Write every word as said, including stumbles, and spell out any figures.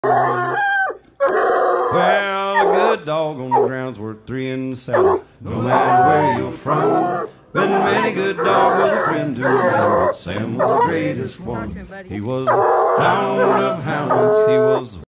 Well, a good dog on the ground's worth three in the saddle, no matter where you're from. Been many good dog was a friend to me, but Sam was the greatest one. He was the hound of hounds, he was